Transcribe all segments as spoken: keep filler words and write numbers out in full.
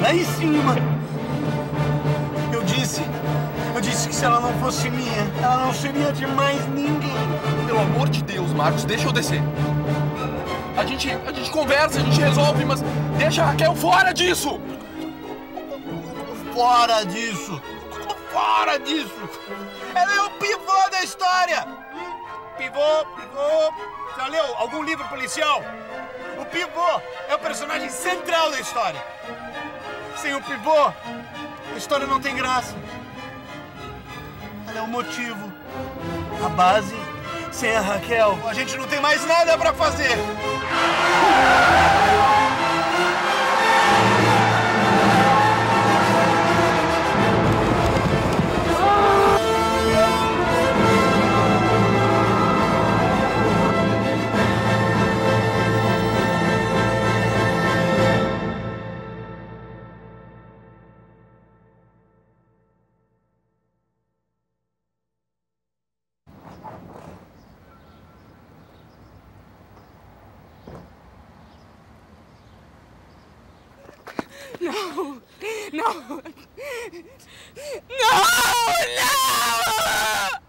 lá em cima. Eu disse, eu disse que se ela não fosse minha, ela não seria de mais ninguém. Pelo amor de Deus, Marcos, deixa eu descer. A gente, a gente conversa, a gente resolve, mas deixa a Raquel fora disso! Fora disso! Fora disso! Ela é o pivô da história! Hum? Pivô, pivô... Já leu algum livro policial? O pivô é o personagem central da história. Sem o pivô, a história não tem graça. Ela é o motivo, a base. Sem a Raquel, a gente não tem mais nada pra fazer. Não! Não! Não! Não!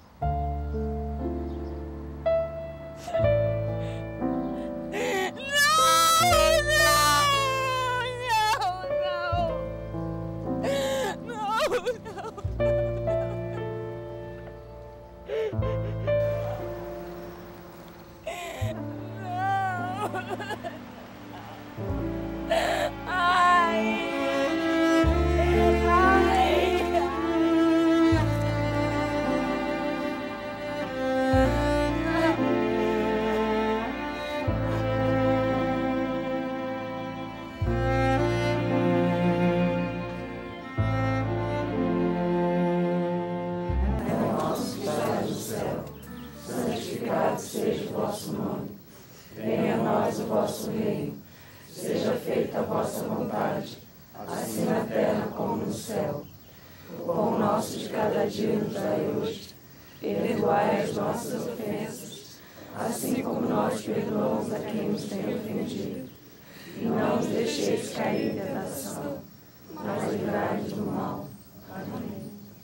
Seja o vosso nome, venha a nós o vosso reino, seja feita a vossa vontade, assim na terra como no céu. O pão nosso de cada dia nos dai hoje, perdoai as nossas ofensas, assim como nós perdoamos a quem nos tem ofendido. E não nos deixeis cair em tentação, mas livrai-nos do mal. Amém.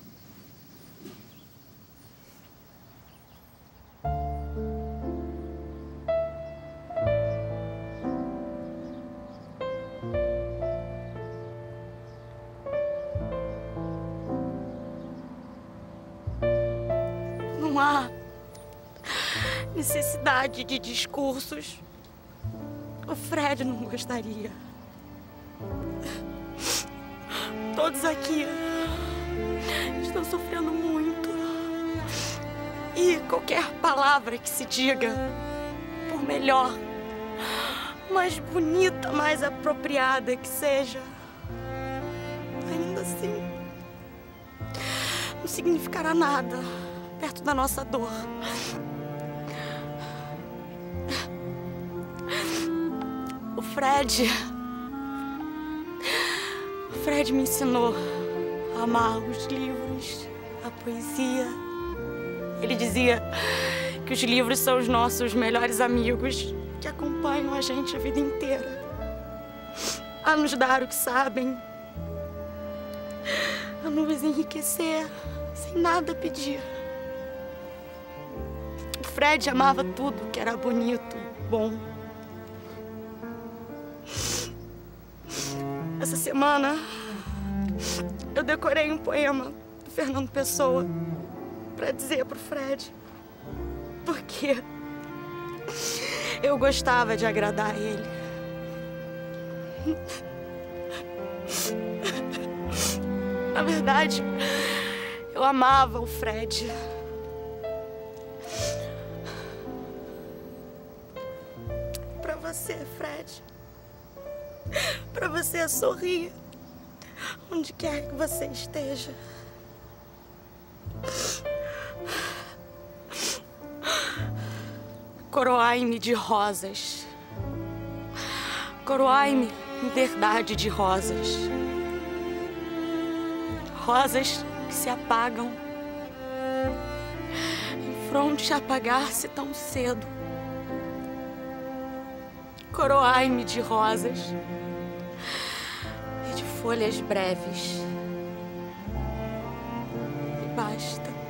Não há necessidade de discursos. O Fred não gostaria. Todos aqui estão sofrendo muito. E qualquer palavra que se diga, por melhor, mais bonita, mais apropriada que seja, ainda assim, não significará nada perto da nossa dor. O Fred... O Fred me ensinou a amar os livros, a poesia. Ele dizia que os livros são os nossos melhores amigos, que acompanham a gente a vida inteira, a nos dar o que sabem, a nos enriquecer sem nada pedir. O Fred amava tudo que era bonito, bom. Essa semana, eu decorei um poema do Fernando Pessoa para dizer pro Fred, porque eu gostava de agradar ele. Na verdade, eu amava o Fred. Pra você, Fred. Pra você sorrir onde quer que você esteja. Coroai-me de rosas. Coroai-me em verdade de rosas. Rosas que se apagam em fronte a apagar-se tão cedo. Coroai-me de rosas e de folhas breves. E basta.